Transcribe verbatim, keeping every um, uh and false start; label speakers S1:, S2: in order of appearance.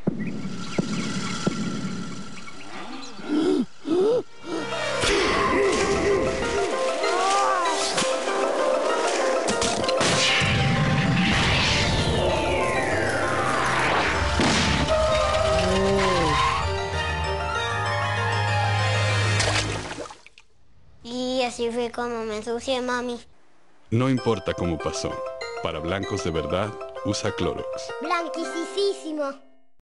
S1: Y así fue como me ensucié, mami.
S2: No importa cómo pasó. Para blancos de verdad, usa Clorox.
S1: Blanquisísimo.